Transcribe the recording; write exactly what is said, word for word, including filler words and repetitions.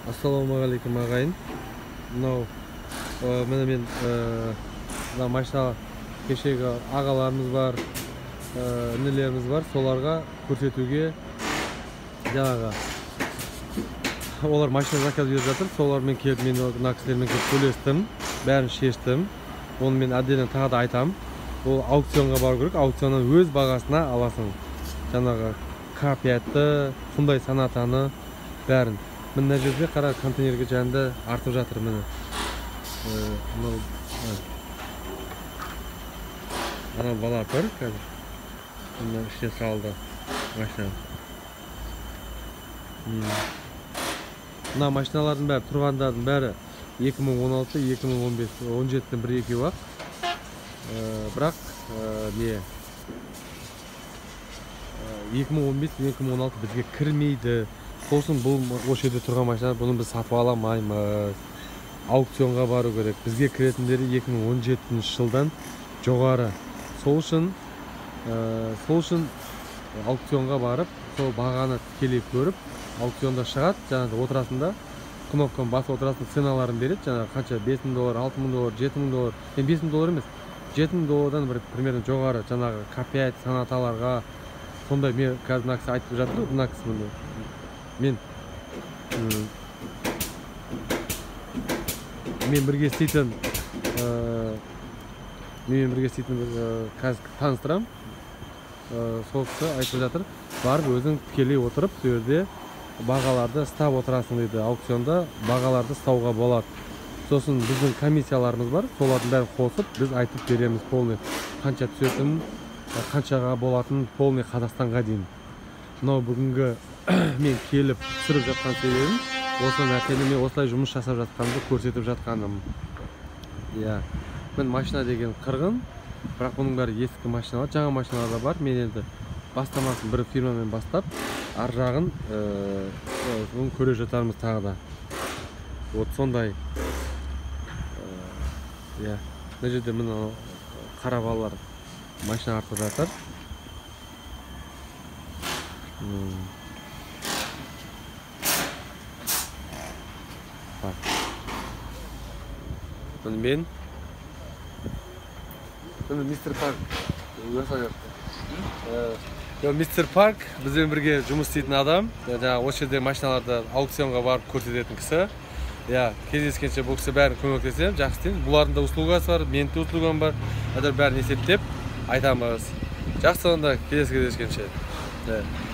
Ассалаумағалейкум ағайын. Мынау міне мен мына машина кешегі ағаларымыз бар, інілеріміз бар, соларға көрсетуге жаңағы олар машина заказ беріп жатыр. Солармен келіп мен мына кісілермен келіп сөйлестім, бәрін шештім. Оны мен отдельно тағы да айтам. Ол аукционға бару керек, аукционнан өз бағасына аласың. Жаңағы К пятті, Hyundai Sonatаны бәрін. Мына жерде қара контейнерге жанында артып жатыр міне. Ана бала тұр қазір. Мына ішіне салды машина. Мына машиналардың бәрі, тұрғандардың бәрі екі мың он алты, екі мың он бес, он жетіден бір екеу ақ. Бірақ не екі мың он бес, екі мың он алты бізге кірмейді. Сосын бұл осы жерде тұрған машина, бұны біз сатып аламаймыз. Аукционға бару керек. Бізге кіретіндері екі мың он жетінші жылдан жоғары. Сол үшін сол үшін аукционға барып, сол бағаны тікелей көріп, аукционда шығады, жаңағы отырасында кнопканы басып отырасың, ценаларын береді, жаңағы қанша бес мың доллар, алты мың доллар, жеті мың доллар. Мен бес мың доллар емес, жеті мың доллардан бір примерно жоғары, жаңағы К пять Сонаталарға. Сондай мен қазір мына кісі айтып жатыр, мына кісі міне. Мен мен бірге істейтін мен бірге істейтін қазір таныстырам. Сол кісі айтып жатыр, барып өзің тікелей отырып, сол жерде бағаларды ұстап отырасың дейді. Аукционда бағаларды ұстауға болады. Сосын біздің комиссияларымыз бар, солардың бәрін қосып, біз айтып береміз полный қанша түсетін, қаншаға болатын полный Қазақстанға дейін. Мынау бүгінгі мен келіп түсіріп жатқан себебім, осы нәрсені мен осылай жұмыс жасап жатқанымды көрсетіп жатқаным. Иә, мен машина деген қырғын, бірақ бұның бәрі ескі машиналар, жаңа машиналар да бар. Мен енді бастамасын бір фирмамен бастап, ар жағын оны көре жатармыз тағы да. Вот сондай. Иә, мына жерде мына қара балалар машина артып жатыр. Мен мистер Парк мистер Парк бізбен бірге жұмыс істейтін адам. Осы жерде машиналарды аукционға барып көрсететін кісі. Кездескенше бұл кісі бәрін көмектесем, жақсы істейміз. Бұлардың да услугасы бар, менің де услугам бар. Бәрін есептеп айтамыз. Жақсы, онда кездескенше.